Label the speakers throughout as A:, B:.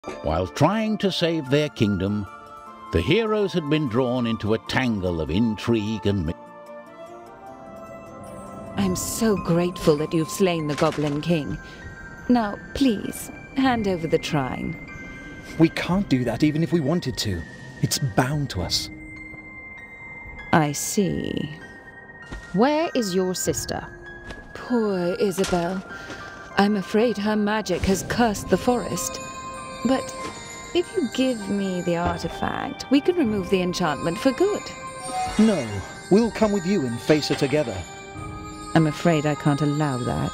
A: While trying to save their kingdom, the heroes had been drawn into a tangle of intrigue and
B: I'm so grateful that you've slain the Goblin King. Now, please, hand over the trine.
C: We can't do that even if we wanted to. It's bound to us.
B: I see.
D: Where is your sister?
B: Poor Isabel. I'm afraid her magic has cursed the forest. But if you give me the artifact, we can remove the enchantment for good.
C: No, we'll come with you and face her together.
B: I'm afraid I can't allow that.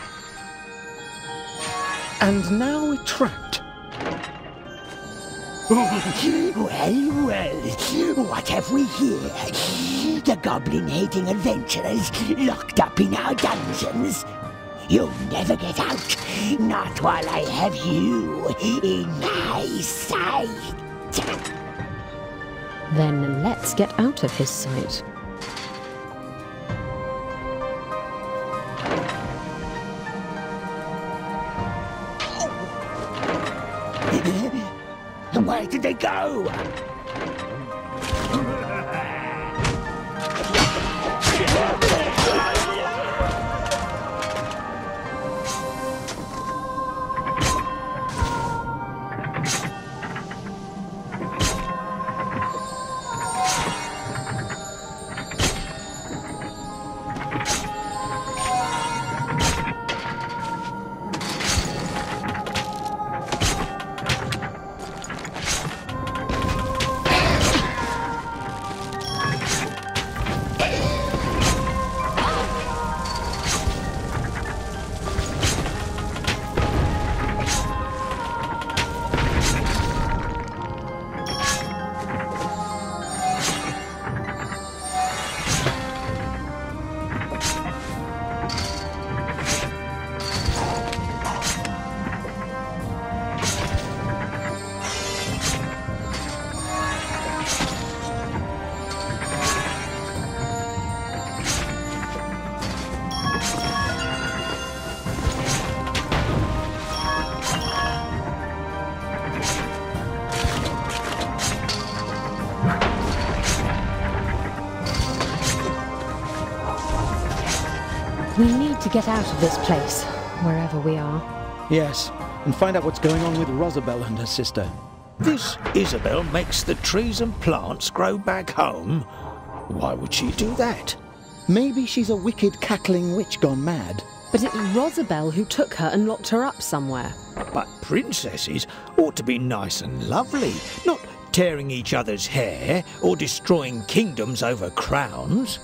C: And now we're trapped.
E: Well, what have we here? The goblin-hating adventurers locked up in our dungeons. You'll never get out, not while I have you in my sight.
D: Then let's get out of his sight.
E: Where did they go?
D: We need to get out of this place, wherever we are.
C: Yes, and find out what's going on with Rosabelle and her sister.
F: This Isabel makes the trees and plants grow back home? Why would she do that?
C: Maybe she's a wicked cackling witch gone mad.
D: But it's Rosabelle who took her and locked her up somewhere.
F: But princesses ought to be nice and lovely, not tearing each other's hair or destroying kingdoms over crowns.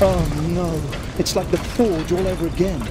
C: Oh no, it's like the Forge all over again.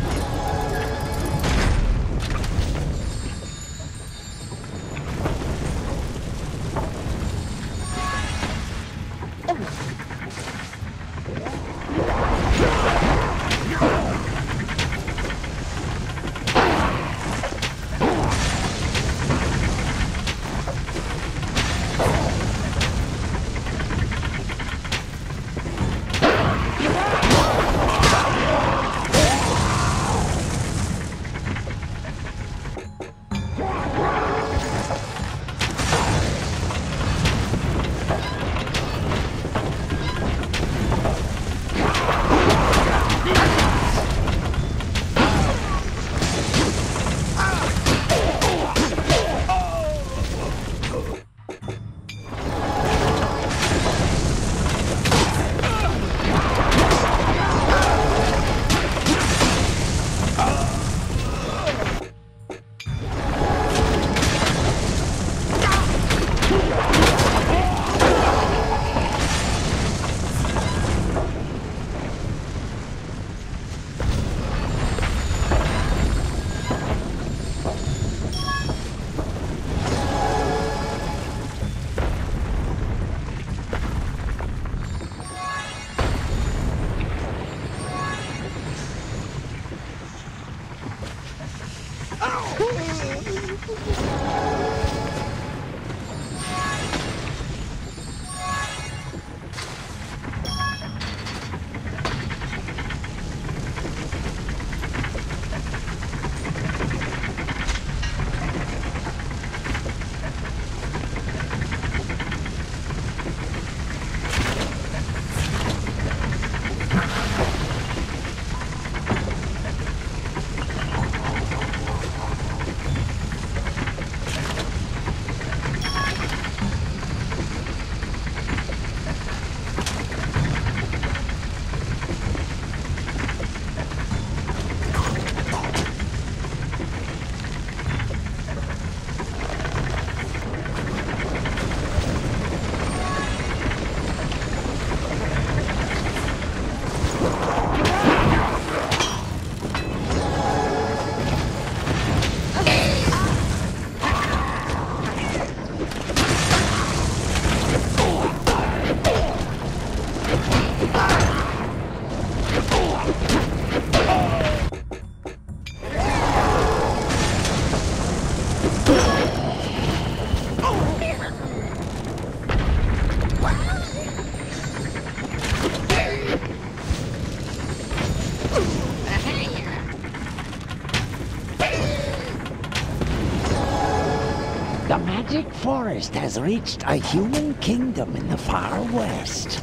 E: The magic forest has reached a human kingdom in the far west.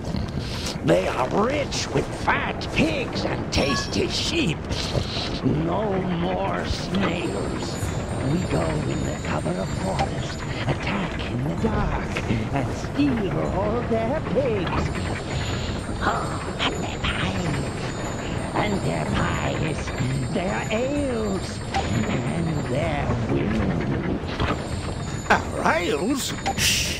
E: They are rich with fat pigs and tasty sheep. No more snails. We go in the cover of forest, attack in the dark, and steal all their pigs. Oh, and their pies, their ales, and their women.
F: Our ales? Shh!